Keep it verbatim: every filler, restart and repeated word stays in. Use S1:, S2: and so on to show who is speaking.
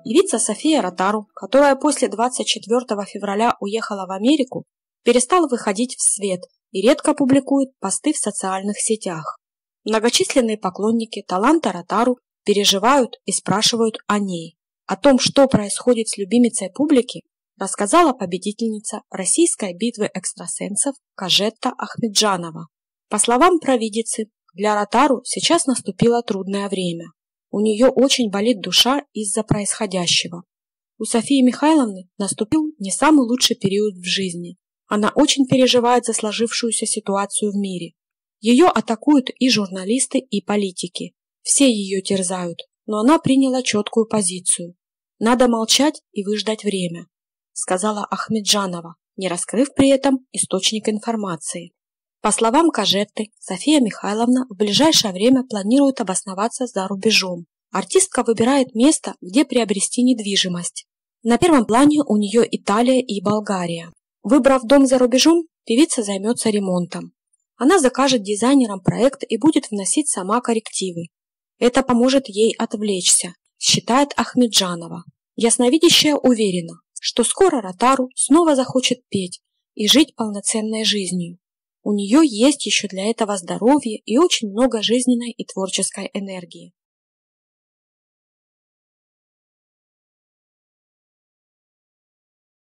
S1: Певица София Ротару, которая после двадцать четвёртого февраля уехала в Америку, перестала выходить в свет и редко публикует посты в социальных сетях. Многочисленные поклонники таланта Ротару переживают и спрашивают о ней. О том, что происходит с любимицей публики, рассказала победительница российской битвы экстрасенсов Кажетта Ахмеджанова. По словам провидицы, для Ротару сейчас наступило трудное время. У нее очень болит душа из-за происходящего. У Софии Михайловны наступил не самый лучший период в жизни. Она очень переживает за сложившуюся ситуацию в мире. Ее атакуют и журналисты, и политики. Все ее терзают, но она приняла четкую позицию. Надо молчать и выждать время, сказала Ахмеджанова, не раскрыв при этом источник информации. По словам Кажетты, София Михайловна в ближайшее время планирует обосноваться за рубежом. Артистка выбирает место, где приобрести недвижимость. На первом плане у нее Италия и Болгария. Выбрав дом за рубежом, певица займется ремонтом. Она закажет дизайнерам проект и будет вносить сама коррективы. Это поможет ей отвлечься, считает Ахмеджанова. Ясновидящая уверена, что скоро Ротару снова захочет петь и жить полноценной жизнью. У нее есть еще для этого здоровье и очень много жизненной и творческой энергии.